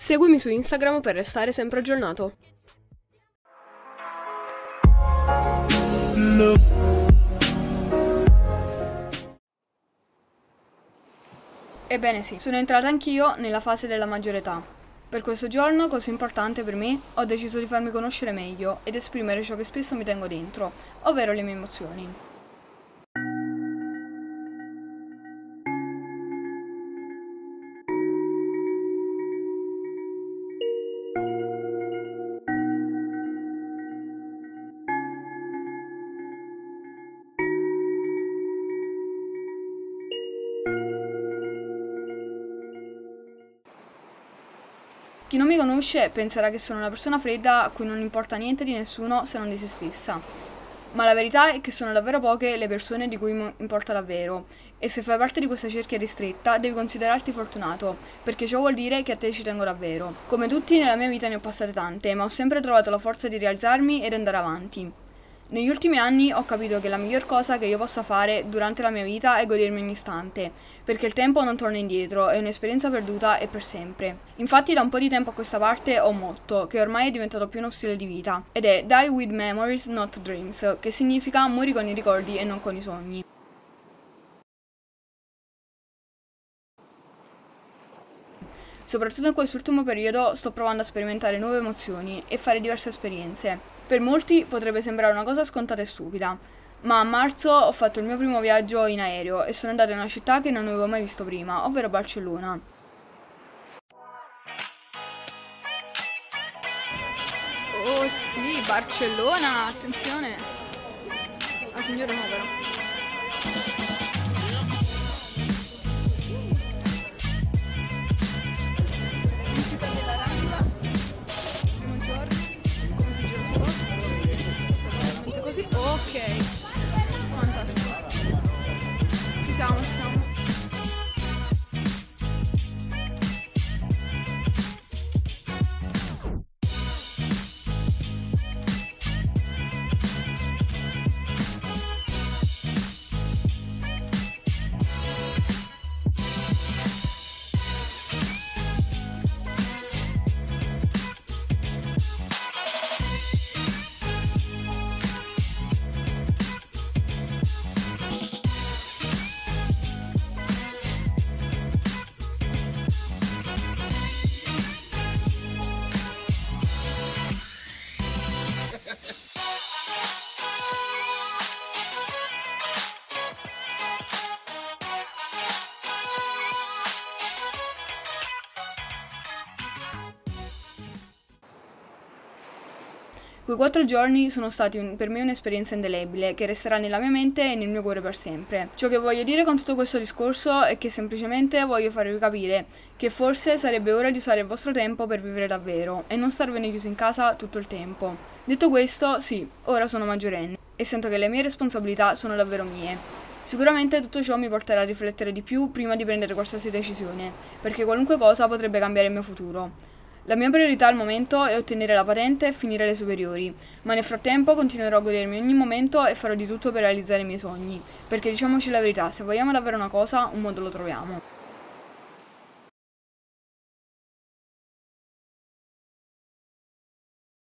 Seguimi su Instagram per restare sempre aggiornato. Ebbene sì, sono entrata anch'io nella fase della maggiore età. Per questo giorno, così importante per me, ho deciso di farmi conoscere meglio ed esprimere ciò che spesso mi tengo dentro, ovvero le mie emozioni. Chi non mi conosce penserà che sono una persona fredda a cui non importa niente di nessuno se non di se stessa. Ma la verità è che sono davvero poche le persone di cui importa davvero, e se fai parte di questa cerchia ristretta devi considerarti fortunato, perché ciò vuol dire che a te ci tengo davvero. Come tutti nella mia vita ne ho passate tante, ma ho sempre trovato la forza di rialzarmi ed andare avanti. Negli ultimi anni ho capito che la miglior cosa che io possa fare durante la mia vita è godermi ogni istante, perché il tempo non torna indietro, è un'esperienza perduta e per sempre. Infatti da un po' di tempo a questa parte ho un motto, che ormai è diventato più uno stile di vita, ed è Die with memories, not dreams, che significa muori con i ricordi e non con i sogni. Soprattutto in quest'ultimo periodo sto provando a sperimentare nuove emozioni e fare diverse esperienze. Per molti potrebbe sembrare una cosa scontata e stupida, ma a marzo ho fatto il mio primo viaggio in aereo e sono andata in una città che non avevo mai visto prima, ovvero Barcellona. Oh sì, Barcellona, attenzione! Ah, signore no però. Visita della Rambla, primo giorno, come si gira su posto? Così? Ok, fantastico. Ci siamo, ci siamo. Quei 4 giorni sono stati per me un'esperienza indelebile che resterà nella mia mente e nel mio cuore per sempre. Ciò che voglio dire con tutto questo discorso è che semplicemente voglio farvi capire che forse sarebbe ora di usare il vostro tempo per vivere davvero e non starvene chiusi in casa tutto il tempo. Detto questo, sì, ora sono maggiorenne e sento che le mie responsabilità sono davvero mie. Sicuramente tutto ciò mi porterà a riflettere di più prima di prendere qualsiasi decisione, perché qualunque cosa potrebbe cambiare il mio futuro. La mia priorità al momento è ottenere la patente e finire le superiori, ma nel frattempo continuerò a godermi ogni momento e farò di tutto per realizzare i miei sogni, perché diciamoci la verità, se vogliamo davvero una cosa, un modo lo troviamo.